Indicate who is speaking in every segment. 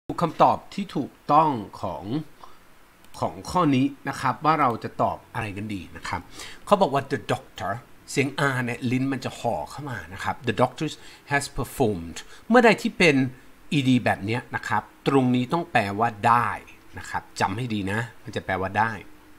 Speaker 1: คำตอบที่ถูกต้องของข้อนี้นะครับว่าเราจะตอบอะไรกันดีนะครับเขาบอกว่า the doctor เสียง R เนี่ยลิ้นมันจะห่อเข้ามานะครับ the doctor has performed เมื่อใดที่เป็น ed แบบนี้นะครับตรงนี้ต้องแปลว่าได้นะครับจำให้ดีนะมันจะแปลว่าได้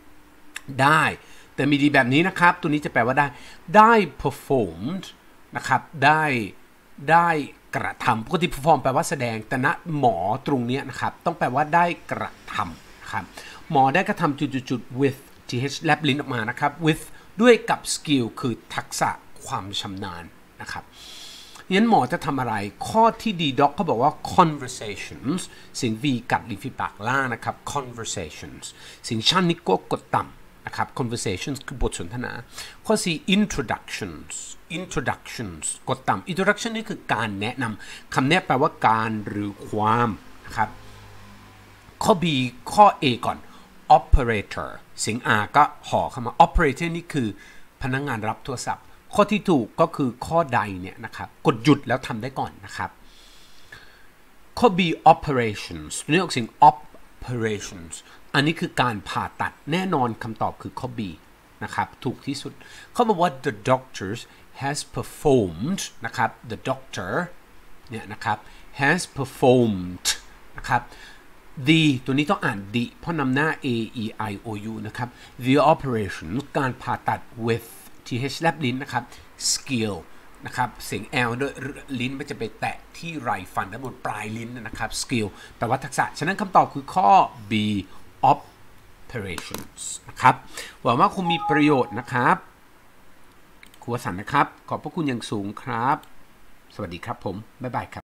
Speaker 1: แต่มีดีแบบนี้นะครับตัวนี้จะแปลว่าได้ performed นะครับได้กระทำปกติ perform แปลว่าแสดงแต่ณหมอตรงนี้นะครับต้องแปลว่าได้กระทำนะครับหมอได้กระทำจุด with th แลบลิ้นออกมานะครับ with ด้วยกับ skill คือทักษะความชำนาญนะครับงั้นหมอจะทำอะไรข้อที่ดีด็อกเขาบอกว่า conversations เสียง v กัดลิ้นฝีปากล่างนะครับ conversations เสียงชันนี่ก็กดต่ำนะครับ conversations คือบทสนทนาข้อ 4 introductions กดต่ำ introduction นี่คือการแนะนำคำแนะแปลว่าการหรือความนะครับข้อ B ข้อ A ก่อน operator เสียง R ก็ห่อเข้ามา operator นี่คือพนักงานรับโทรศัพท์ข้อที่ถูกก็คือข้อใดเนี่ยนะครับกดหยุดแล้วทำได้ก่อนนะครับข้อ B operations ตัวนี้ออกเสียง operations อันนี้คือการผ่าตัดแน่นอนคำตอบคือข้อ B นะครับถูกที่สุดเขาบอกว่า the doctor has performed นะครับ the doctor เนี่ยนะครับ has performed นะครับ the ตัวนี้ต้องอ่าน the เพราะนำหน้า a e i o u นะครับ the operation การผ่าตัด with th แลบลิ้นนะครับ skill นะครับเสียง l ด้วยลิ้นมันจะไปแตะที่ไรฟันด้านบนปลายลิ้นนะครับ skill แปลว่าทักษะฉะนั้นคำตอบคือข้อ B operations นะครับหวังว่าคุณมีประโยชน์นะครับครูวสันต์นะครับขอบพระคุณอย่างสูงครับสวัสดีครับผมบ๊ายบายครับ